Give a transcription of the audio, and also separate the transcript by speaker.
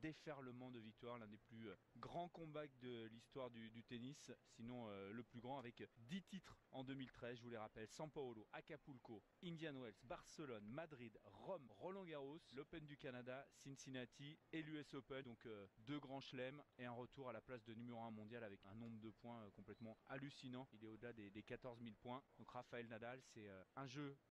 Speaker 1: déferlement de victoires, l'un des plus grands comebacks de l'histoire du tennis, sinon le plus grand, avec 10 titres en 2013, je vous les rappelle: São Paulo, Acapulco, Indian Wells, Barcelone, Madrid, Rome, Roland-Garros, l'Open du Canada, Cincinnati et l'US Open. Donc deux grands chelems et un retour à la place de numéro 1 mondial avec un nombre de points complètement hallucinant. Il est au-delà des 14 000 points. Donc Rafael Nadal, c'est un jeu